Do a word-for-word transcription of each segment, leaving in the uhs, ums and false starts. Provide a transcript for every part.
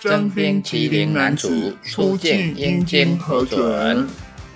征兵麒麟男主，出境应经核准。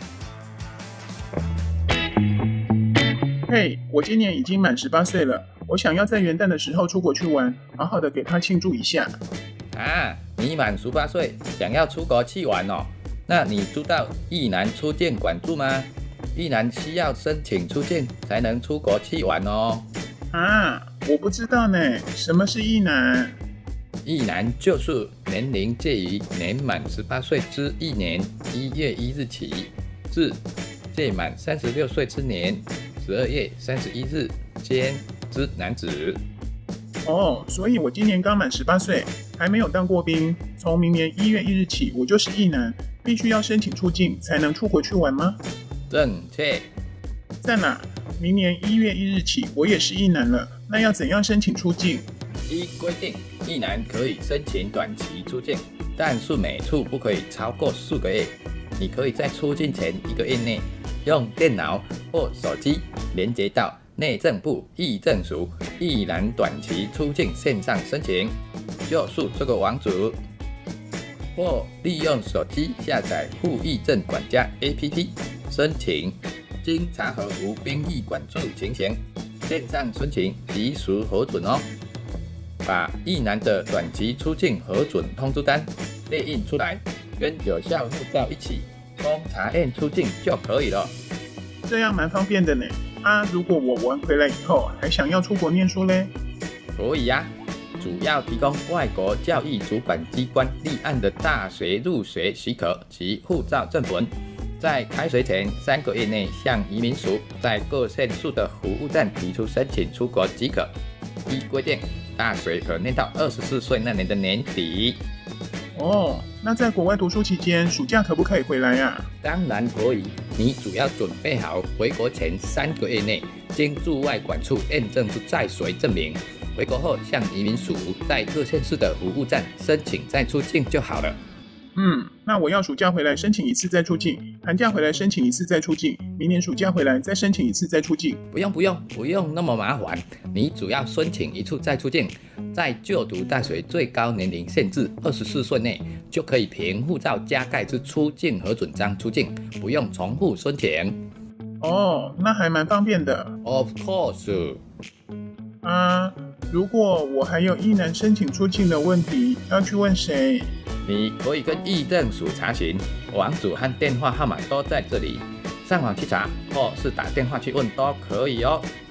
嘿， hey, 我今年已经满十八岁了，我想要在元旦的时候出国去玩，好好的给他庆祝一下。 啊，你满十八岁，想要出国去玩哦？那你知道役男出境管制吗？役男需要申请出境才能出国去玩哦。 啊，我不知道呢，什么是役男？ 役男就是年龄介于年满十八岁之一年一月一日起，至届满三十六岁之年十二月三十一日间之男子。 哦，所以我今年刚满十八岁，还没有当过兵。从明年一月一日起，我就是役男，必须要申请出境才能出国去玩吗？ 正确。 在哪？明年一月一日起，我也是役男了，那要怎样申请出境？ 依规定，役男可以申请短期出境，但是每次不可以超过四个月。你可以在出境前一个月内，用电脑或手机连接到内政部役政署役男短期出境线上申请，就是这个网址，或利用手机下载副役政管家 A P P 申请。经查核无兵役管制情形，线上申请及时核准哦。把役男的短期出境核准通知单列印出来，跟有效护照一起，供查验出境就可以了。 这样蛮方便的呢。啊，如果我玩回来以后还想要出国念书嘞？ 可以呀、啊，主要提供外国教育主管机关立案的大学入学许可及护照正本。在开学前三个月内，向移民署在各县市的服务站提出申请出国即可。依规定，大学可念到二十四岁那年的年底。 哦，那在国外读书期间，暑假可不可以回来呀、啊？ 当然可以，你主要准备好回国前三个月内，经驻外管处验证出在学证明。回国后，向移民署在各县市的服务站申请再出境就好了。 嗯，那我要暑假回来申请一次再出境，寒假回来申请一次再出境，明年暑假回来再申请一次再出境。 不用不用不用那么麻烦，你只要申请一次再出境，在就读大学最高年龄限制二十四岁内，就可以凭护照加盖之出境核准章出境，不用重复申请。 哦，那还蛮方便的。 Of course。 啊，如果我还有役男申请出境的问题，要去问谁？ 你可以跟役政署查询，网址和电话号码都在这里，上网去查，或是打电话去问都可以哦。